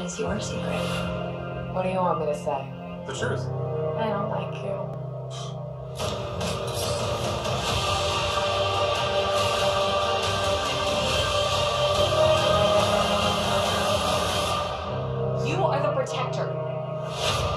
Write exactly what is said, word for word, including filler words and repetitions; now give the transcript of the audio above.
is your secret? What do you want me to say? The truth. I don't like you. You are the protector.